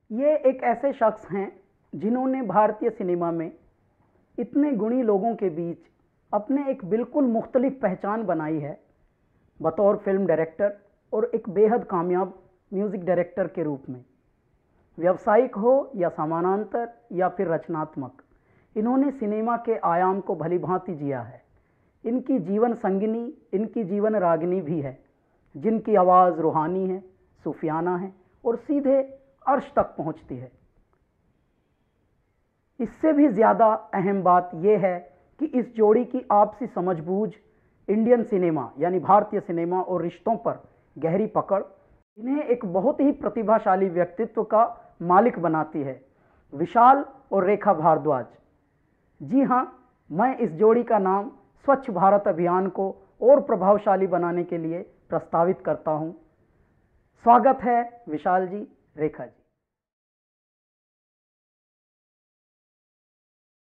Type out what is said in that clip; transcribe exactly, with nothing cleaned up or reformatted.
ये एक ऐसे शख्स हैं जिन्होंने भारतीय सिनेमा में इतने गुणी लोगों के बीच अपने एक बिल्कुल मुख्तलिफ पहचान बनाई है बतौर फिल्म डायरेक्टर और एक बेहद कामयाब म्यूज़िक डायरेक्टर के रूप में। व्यावसायिक हो या समानांतर या फिर रचनात्मक, इन्होंने सिनेमा के आयाम को भली भांति जिया है। इनकी जीवन संगिनी, इनकी जीवन रागिनी भी है, जिनकी आवाज़ रूहानी है, सूफियाना है और सीधे अर्श तक पहुंचती है। इससे भी ज़्यादा अहम बात यह है कि इस जोड़ी की आपसी समझबूझ इंडियन सिनेमा यानी भारतीय सिनेमा और रिश्तों पर गहरी पकड़ इन्हें एक बहुत ही प्रतिभाशाली व्यक्तित्व का मालिक बनाती है। विशाल और रेखा भारद्वाज। जी हाँ, मैं इस जोड़ी का नाम स्वच्छ भारत अभियान को और प्रभावशाली बनाने के लिए प्रस्तावित करता हूँ। स्वागत है विशाल जी, रेखा जी।